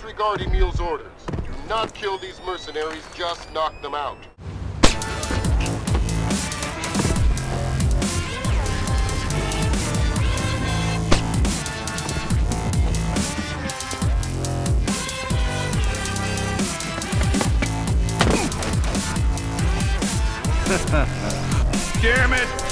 disregard Emil's orders. Do not kill these mercenaries, just knock them out. Damn it!